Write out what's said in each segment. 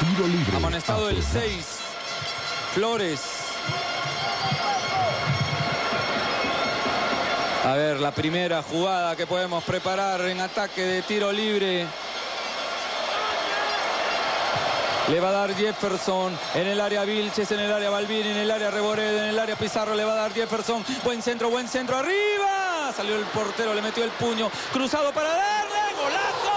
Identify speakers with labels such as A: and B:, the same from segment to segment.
A: Tiro libre.
B: Amonestado el 6. Flores. A ver, la primera jugada que podemos preparar en ataque de tiro libre. Le va a dar Jefferson en el área Vilches, en el área Balbín, en el área Reboredo, en el área Pizarro. Le va a dar Jefferson. Buen centro arriba. Salió el portero, le metió el puño. Cruzado para darle. ¡Golazo!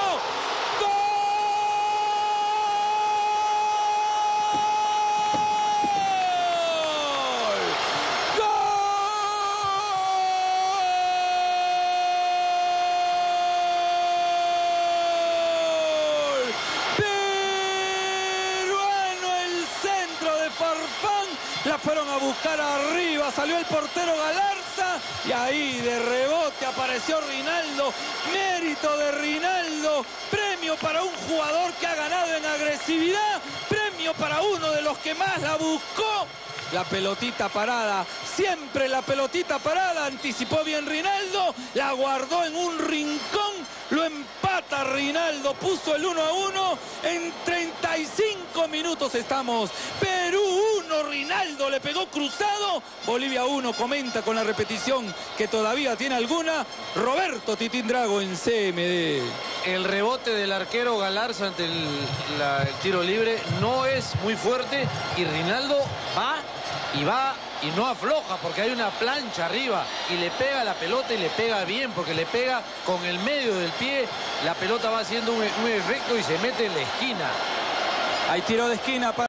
B: Farfán, la fueron a buscar arriba, salió el portero Galarza y ahí de rebote apareció Rinaldo. Mérito de Rinaldo, premio para un jugador que ha ganado en agresividad, premio para uno de los que más la buscó. La pelotita parada, siempre la pelotita parada, anticipó bien Rinaldo, la guardó en un rincón, lo empata Rinaldo, puso el 1-1, en 35 minutos estamos. Perú 1, Rinaldo le pegó cruzado, Bolivia 1, comenta con la repetición que todavía tiene alguna, Roberto Titín Drago en CMD.
C: El rebote del arquero Galarza ante el tiro libre no es muy fuerte y Rinaldo va y no afloja porque hay una plancha arriba y le pega la pelota y le pega bien porque le pega con el medio del pie. La pelota va haciendo un efecto y se mete en la esquina.
B: Hay tiro de esquina para